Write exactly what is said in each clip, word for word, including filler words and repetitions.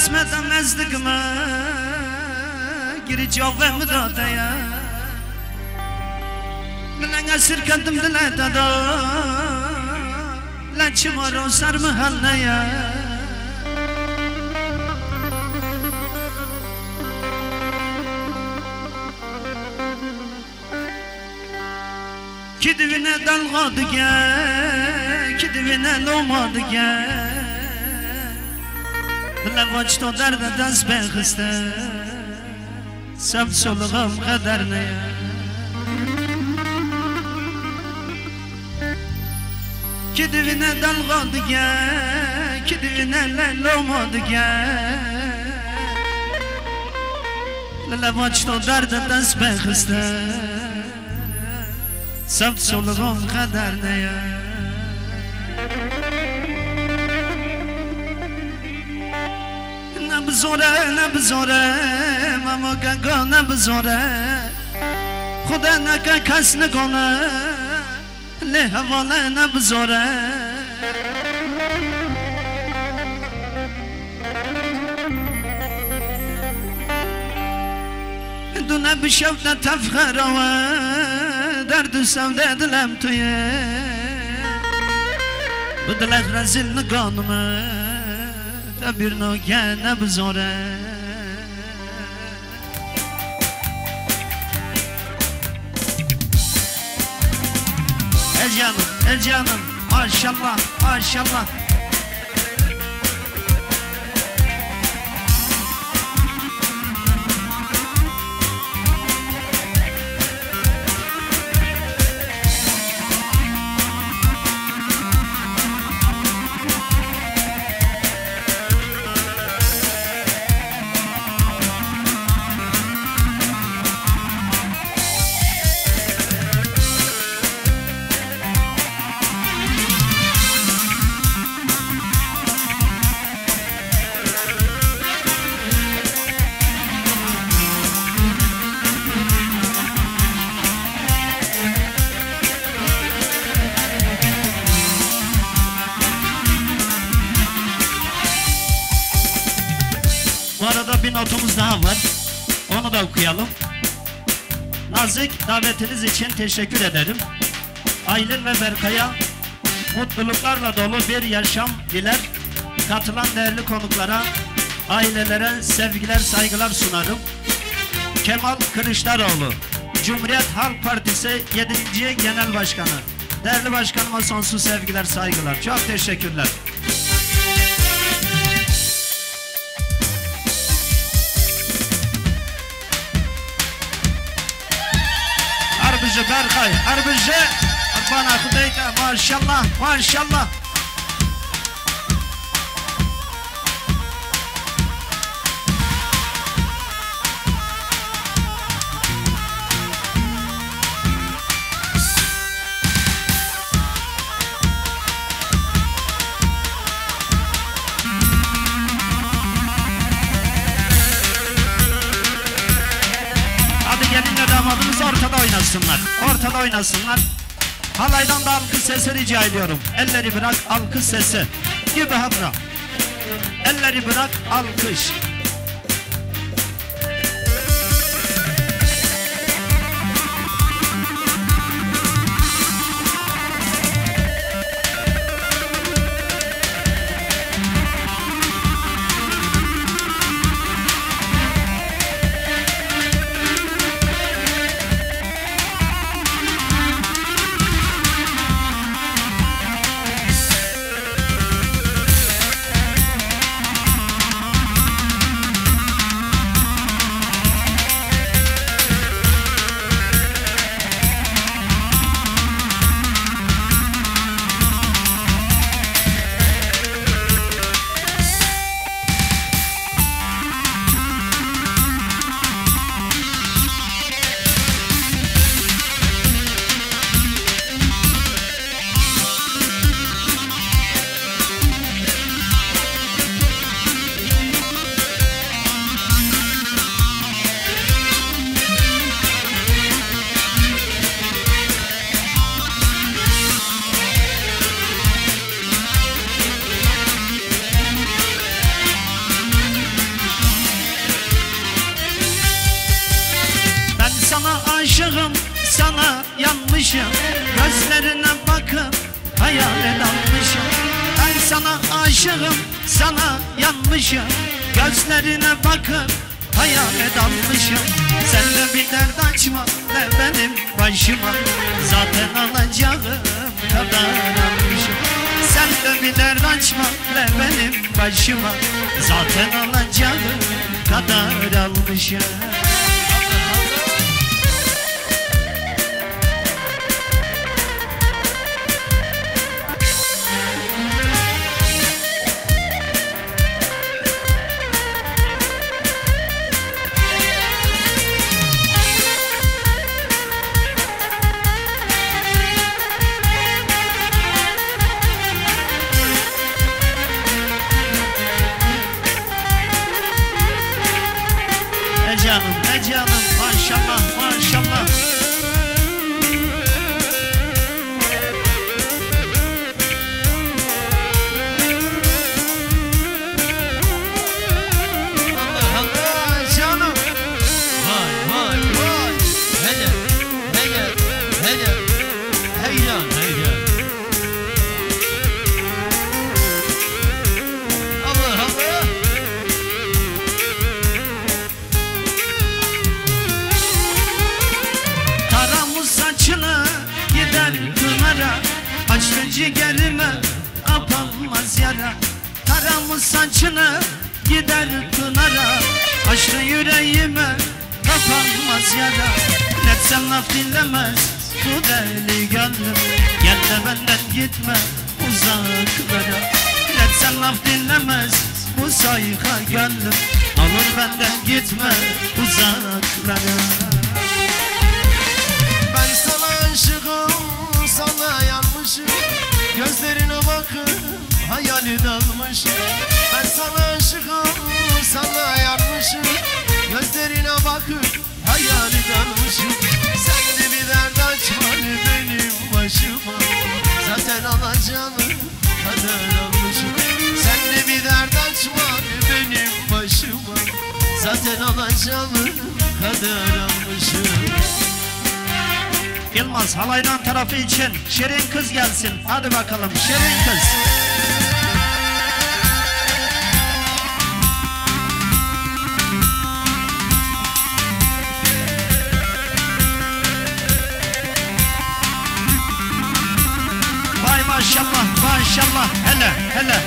قسمتم نزدیک ما گیری جاوه مداده یا لنگ اسیر کندم دل دادا لچه ما رو سر محل نیا کی دوینه دلغا دیگه کی دوینه لوما دیگه لواج تو درد دست بخسته سب سلغم قدر نیا کی دوینه دلغا دیگه کی دوینه لوما دیگه لواج تو درد دست بخسته سب سلغم قدر نیا نبزوره نبزوره ماما گنگا نبزوره خدا نکه کس نکنه له حواله نبزوره دونه بشوت تفخره و درد سوده دلم تویه بدلت رزیل نگانمه تبیر ناگه نبزاره ال canım el canım maşallah maşallah Bu arada bir notumuz daha var. Onu da okuyalım. Nazik davetiniz için teşekkür ederim. Aylin ve Berkay'a mutluluklarla dolu bir yaşam diler. Katılan değerli konuklara, ailelere sevgiler, saygılar sunarım. Kemal Kılıçdaroğlu, Cumhuriyet Halk Partisi yedinci Genel Başkanı. Değerli başkanıma sonsuz sevgiler, saygılar. Çok teşekkürler. Harbici Berkay, Harbici bana kudayka maşallah maşallah. Gelinle damadımız ortada oynasınlar. Ortada oynasınlar. Halaydan da alkış sesi rica ediyorum. Elleri bırak, alkış sesi. Gibi habra. Elleri bırak, alkış. yanmışım, gözlerine bakıp hayale dalmışım. Ben sana aşığım, sana yanmışım, gözlerine bakıp hayale dalmışım. Sen de bir dert açma ne benim başıma, zaten alacağım kadar almışım. Sen de bir dert açma ne benim başıma, zaten alacağım kadar almışım. Ne canım, ne canım, maşallah, maşallah. Allah Allah canım. Vay vay vay. Hele, hele, hele. Heyran, heyran. Allah Allah. Taramış saçını gider kınara, açtı ciğerime kapanmaz yara. Taramış saçını gider kınara, açtı yüreğime kapanmaz yara. Netsem laf dinlemez bu deli gönlüm, gel de benden gitme uzaklara. Netsem laf dinlemez bu sayka gönlüm, olur benden gitme uzaklara. Ben sana aşığım, sana yanmışım, gözlerine bakıp hayali dalmışım. Ben sana aşığım, sana yanmışım, gözlerine bakıp hayali dalmışım. Sen de bir dert açma benim başıma, zaten alacağını kadar almışım. Sen de bir dert açma benim başıma, zaten alacağını kadar almışım. Yılmaz halaydan tarafı için şirin kız gelsin. Hadi bakalım şirin kız. Vay maşallah maşallah, hele hele.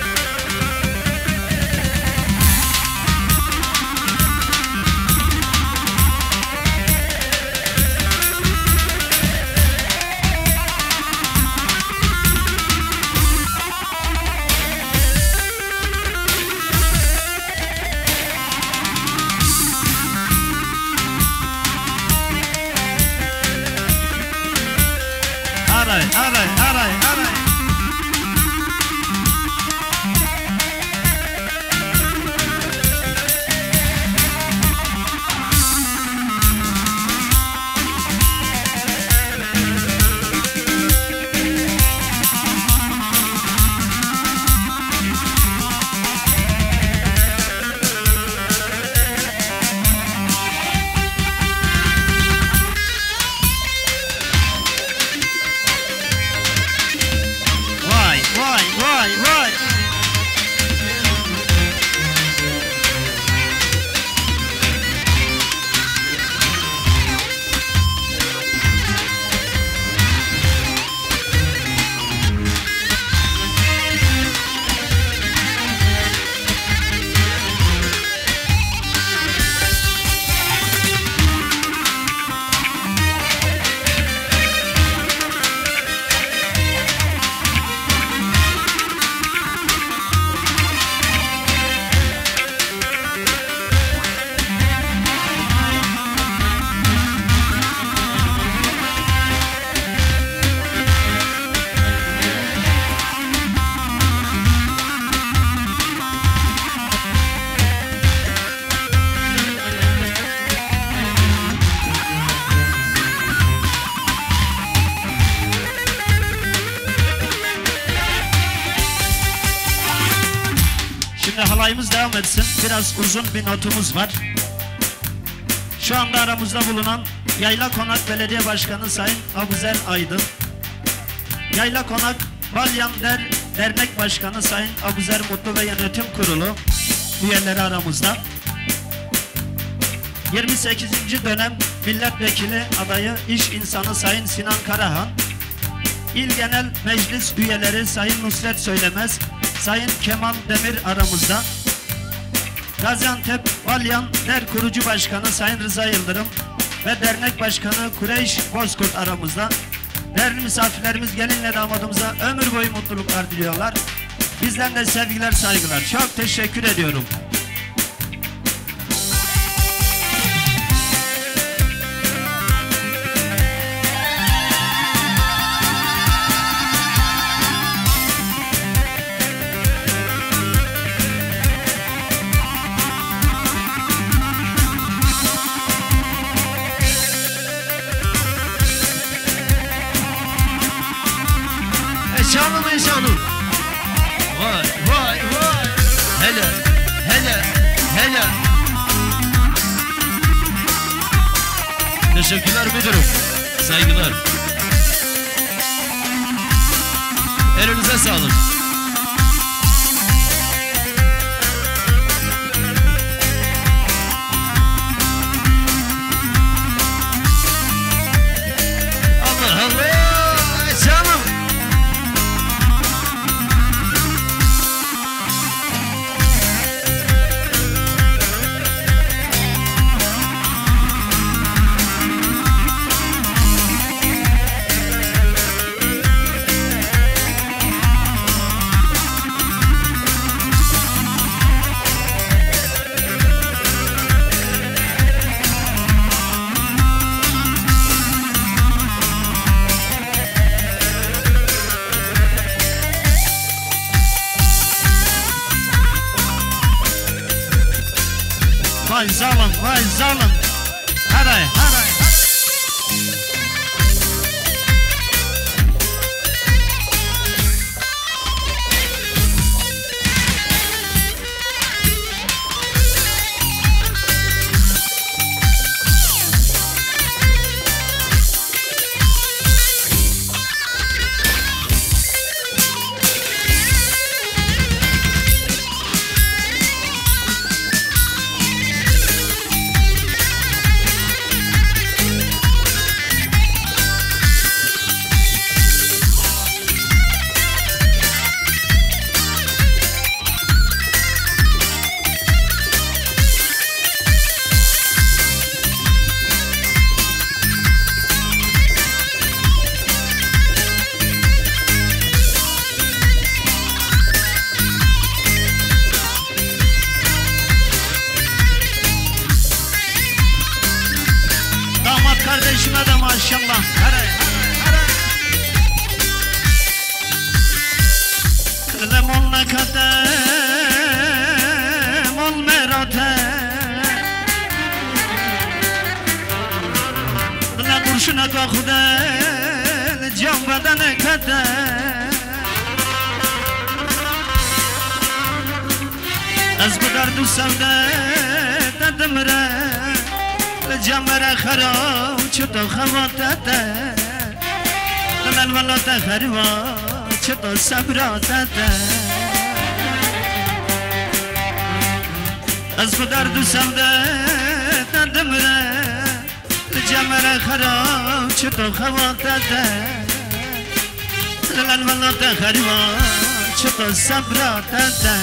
Aray, aray, aray, aray. Vay, vay, vay, vay. Şimdi halayımız devam etsin. Biraz uzun bir notumuz var. Şu anda aramızda bulunan Yayla Konak Belediye Başkanı Sayın Abuzer Aydın, Yayla Konak Balyan Der Dernek Başkanı Sayın Abuzer Mutlu ve Yönetim Kurulu üyeleri aramızda. yirmi sekizinci dönem milletvekili adayı iş insanı Sayın Sinan Karahan, İl Genel Meclis üyeleri Sayın Nusret Söylemez, Sayın Kemal Demir aramızda. Gaziantep Balyan Der Kurucu Başkanı Sayın Rıza Yıldırım ve Dernek Başkanı Kureyş Bozkurt aramızda. Değerli misafirlerimiz, gelinle damadımıza ömür boyu mutluluklar diliyorlar. Bizden de sevgiler, saygılar. Çok teşekkür ediyorum. Canım canım. Vay vay vay. Hele hele hele. Teşekkürler müdürüm. Saygılar. Elinize sağlık. Allah Allah. Canım. Vay zalim, vay zalim. Hadi, hadi. Kardeşime de maşallah. Hadi, hadi. Lemon ne kadem ol merate, le kurşuna kakudel can bedene kadem. Az bu derdu sevde dedim re جمر خراب چطور خواتته دل ولات خروا چطور صبراتته از بدرد و سوده دندم ره جمر خراب چطور خواتته دل ولات خروا چطور صبراتته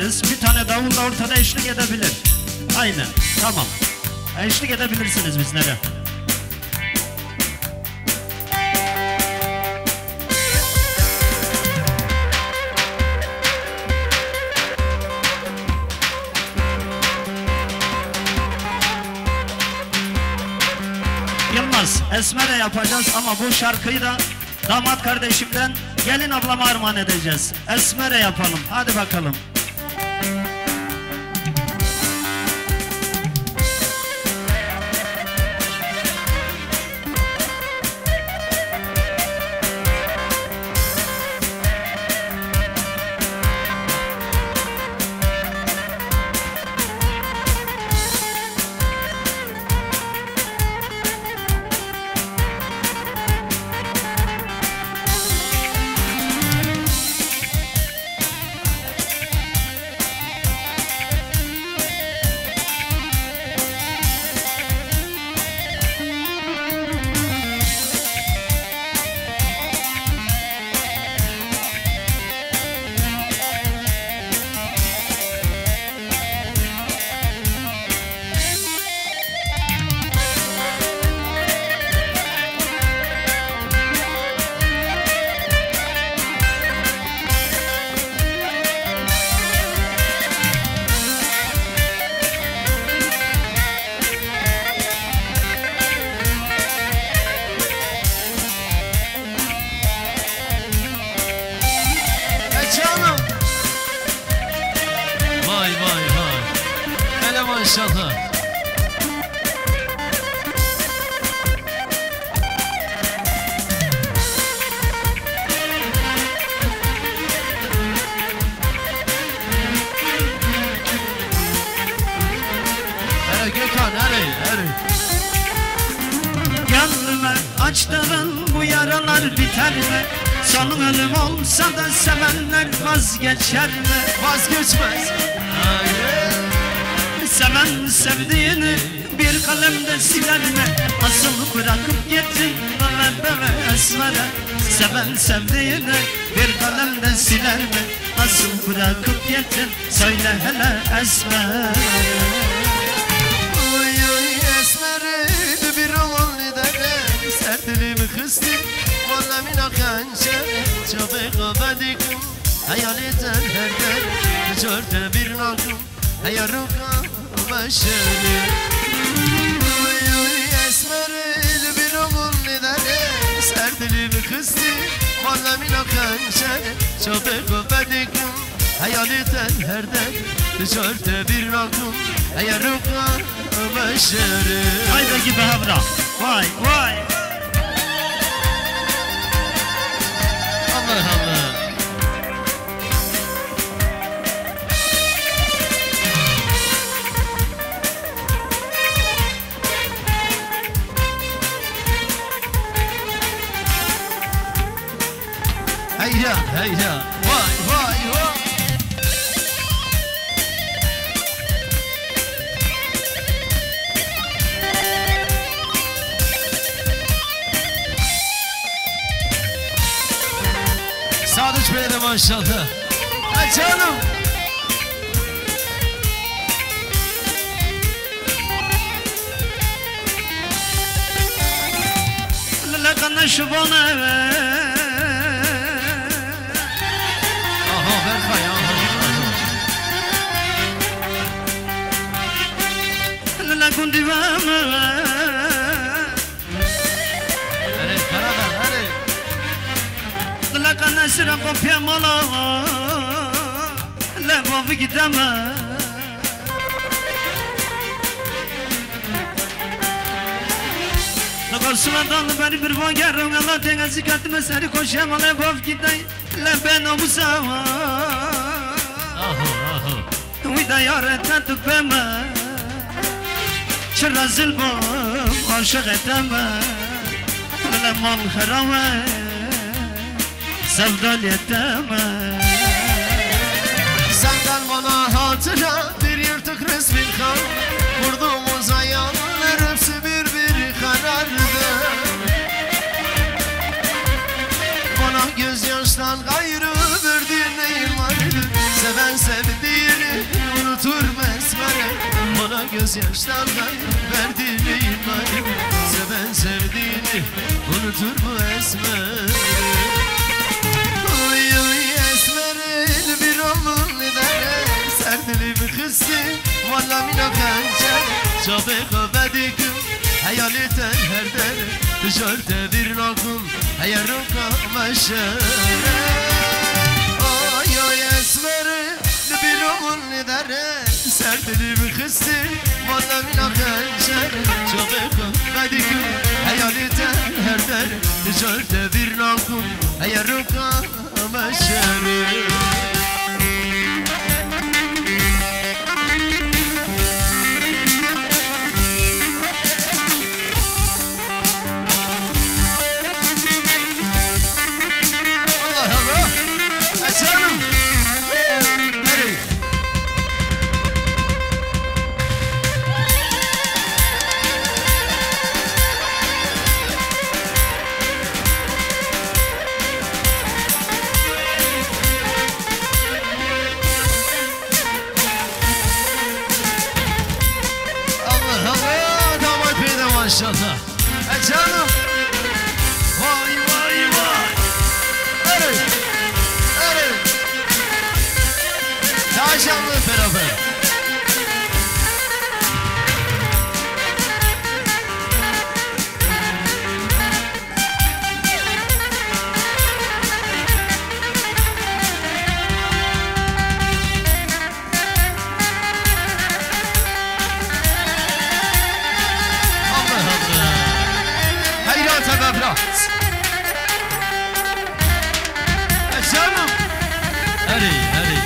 ederiz. Bir tane davul da ortada eşlik edebilir. Aynen, tamam. Eşlik edebilirsiniz bizlere. Yılmaz, Esmer'e yapacağız ama bu şarkıyı da damat kardeşimden gelin ablama armağan edeceğiz. Esmer'e yapalım, hadi bakalım. İnşallah. Hele Gökhan, hele, hele. Gönlüme açtığın bu yaralar biter mi? Son ölüm olsa da sevenler vazgeçer mi? Vazgeçmez. Hayır. Seven sevdiğini bir kalemde siler mi? Asıl bırakıp gittin bana bana Esmer'e. Seven sevdiğini bir kalemde siler mi? Asıl bırakıp gittin söyle hele Esmer. Oy oy Esmer'e bir oğul nedene sertilimi kıstı. Valla min akanşe çabuk abadikum hayaleten herden çörte bir nakum hayaruka başarı. Oy oy Esmer'e bir oğul nedene sertilimi kıstı. Valla min akanşe çabuk abadikum hayaleten herden çörte bir nakum hayaruka başarı. Haydi gibi havra. Vay vay. Allah Allah. Heyya heyya. Vay vay vay. Sadıç Bey'e de maşallah. Ha canım. Lelekana şubana. Aha Berkay aha. Lelekun divana. Hadi Karadağ hadi. La canasera copia mala la vovi gidama la korsumadan beri bir vagarım Allah tengazi katma seri koşam la vovi giday la ben omusa Aha aha. Vida yaratan tupema şerazil bom aşık etama la mal harama sevdal yeteme. Senden bana hatıra bir yırtık resmin kal. Vurduğumuz ayağlar hepsi bir bir karardı. Bana gözyaştan gayrı verdiğin neyim vardı? Seven sevdiğini gözyaşlarla verdiğin iman. Seven sevdiğini unutur mu esmer? Uy uy esmerin bir oğlun dere serdili bir kızı valla mina kançer Çabık öbedik hayaleten her dere dışarıda bir nakul hayarım kameşer. Oy oy esmerin bir oğlun dere serdili bir kızı valla mina kançer Çabık öbedik hayaleten her dere dışarıda bir nakul hayarım kameşer. Maşallah. E canım. Vay vay vay. Evet. Evet. Daha canlı beraber. Canım. Hadi hadi.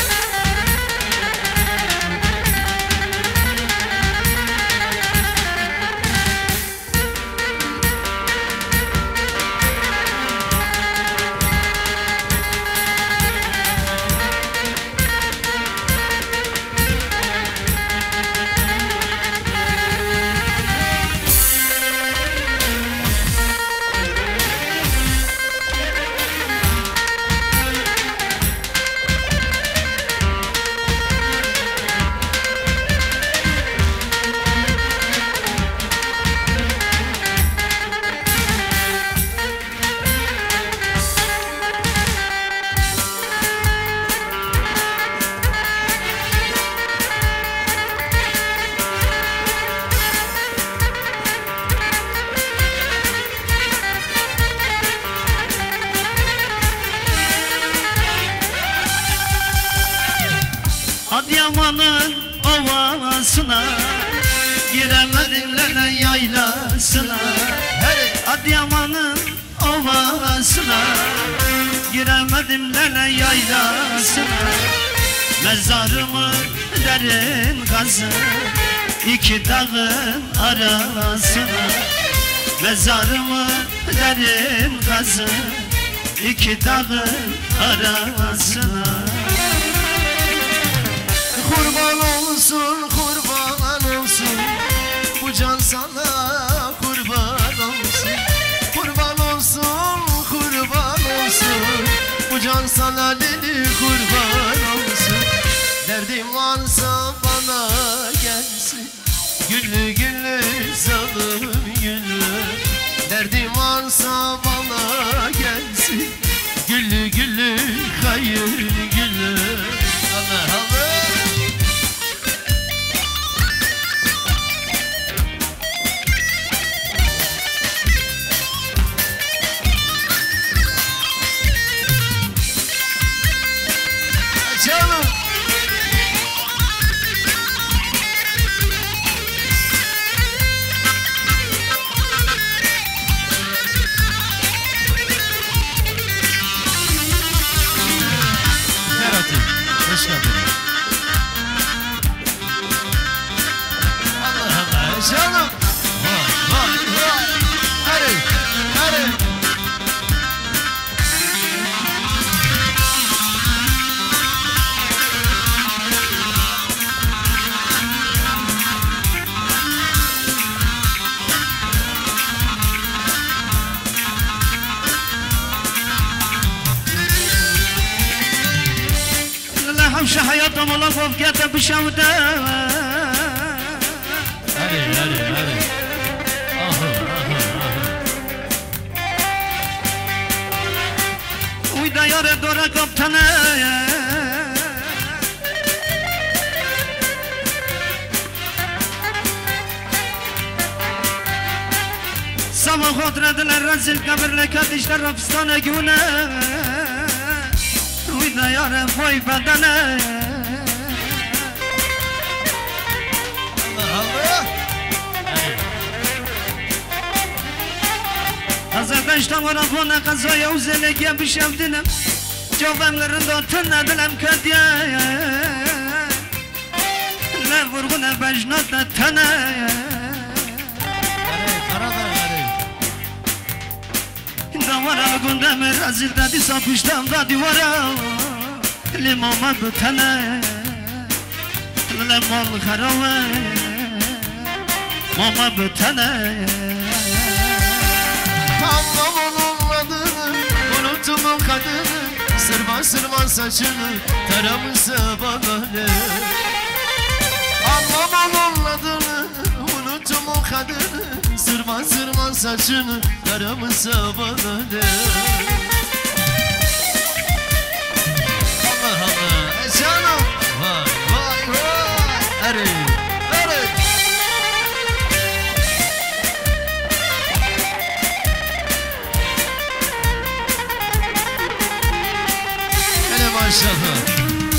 Adıyaman'ın ovasına giremedim lele yaylasına. Adıyaman'ın ovasına giremedim lele yaylasına. Mezarımı derin kazı iki dağın arasına. Mezarımı derin kazı iki dağın arasına. Kurban olsun, kurban olsun, bu can sana kurban olsun. Kurban olsun, kurban olsun, bu can sana deli kurban olsun. Derdim varsa bana gelsin, güllü güllü salım güllü. Derdim varsa bana gelsin, güllü güllü hayır güllü. Allah Allah. Canım. Ferhat'ım, hoş geldin. Allah Allah, canım. Vay vay vay. Hadi, hadi. همشه حیاتم الله فوقیت بشم ده hadi hadi hadi. Aha aha aha. Uyda yare dora kaptana Sama hodrediler rezil kabirle kadişler hapistane güne Uyda yare boy bedene Allah Allah. Hazırda işte var afona kazaya uzelegiye bir şevdinim Cevemlerinde tünnebilem kediye Ne vurgu ne bejnat ne tene Davara gündeme razil dedi sapıştam da divara Limama bütene Limal harave Mama bütene Anlamam olmadığını, unuttum o kadını Sırman sırman saçını, taramışsa bana ne Anlamam olmadığını, unuttum o kadını Sırman sırman saçını, taramışsa bana ne Allah Allah, e canım Vay vay vay, eri, eri Maşallah.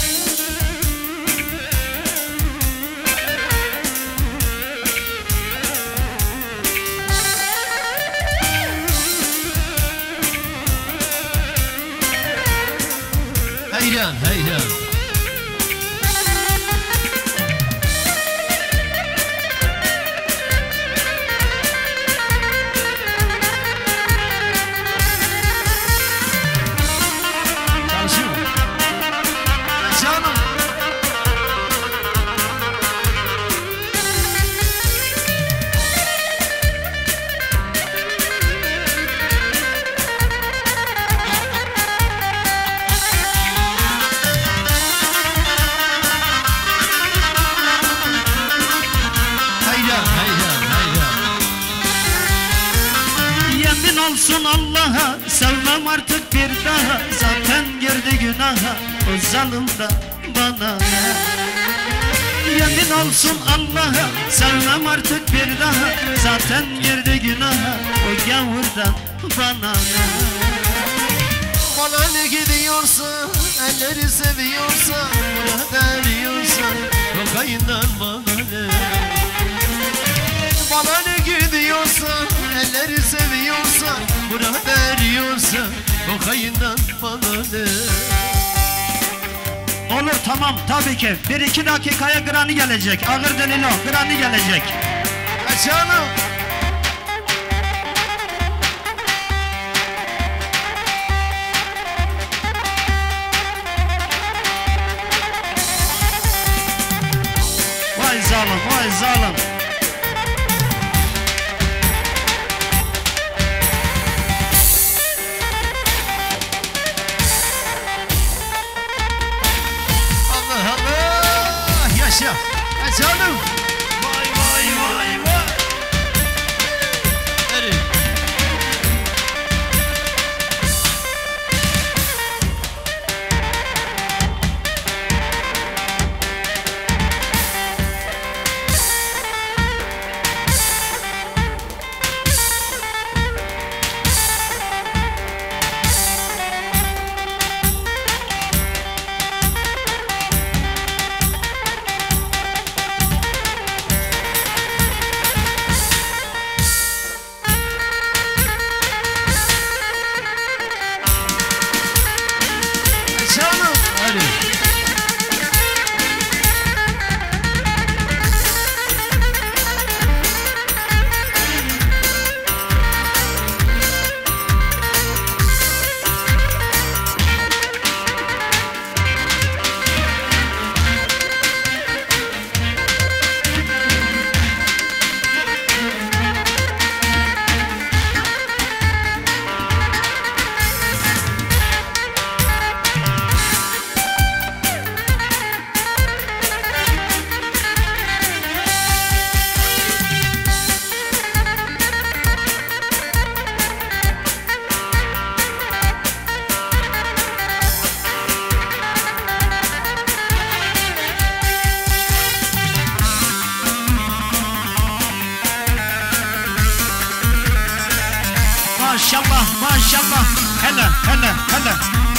Hayran, hayran. Olsun Allah'a sevmem artık bir daha Zaten girdi günaha o zalimda bana Yemin olsun Allah'a sevmem artık bir daha Zaten girdi günaha o gavurdan bana Bana ne gidiyorsa, elleri seviyorsa Bana deriyorsa, o kayından bana ne Bana ne gidiyorsa, elleri seviyorsa Buna veriyorsa, o kayından bana ne Olur tamam tabii ki bir iki dakikaya Granny gelecek Ağır delilo Granny gelecek E canım Vay zalim vay zalim Yaşa, e canım. Vay vay vay vay. Eri. Maşallah maşallah. Hele hele hele.